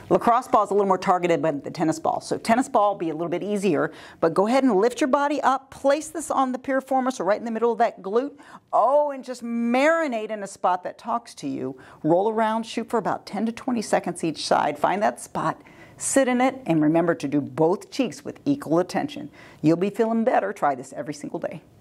Lacrosse ball is a little more targeted than the tennis ball. So tennis ball will be a little bit easier, but go ahead and lift your body up, place this on the piriformis or right in the middle of that glute. Oh, and just marinate in a spot that talks to you. Roll around, shoot for about 10 to 20 seconds each side. Find that spot, sit in it, and remember to do both cheeks with equal attention. You'll be feeling better. Try this every single day.